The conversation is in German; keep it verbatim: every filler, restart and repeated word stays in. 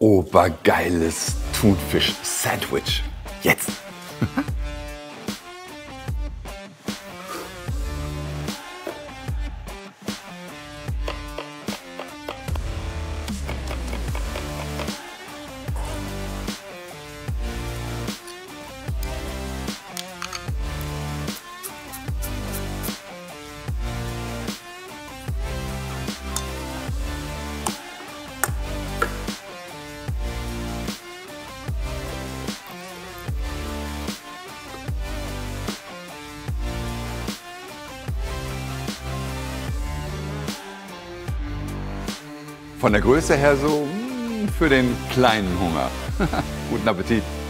obergeiles Thunfisch-Sandwich. Jetzt! Von der Größe her so mh, für den kleinen Hunger. Guten Appetit!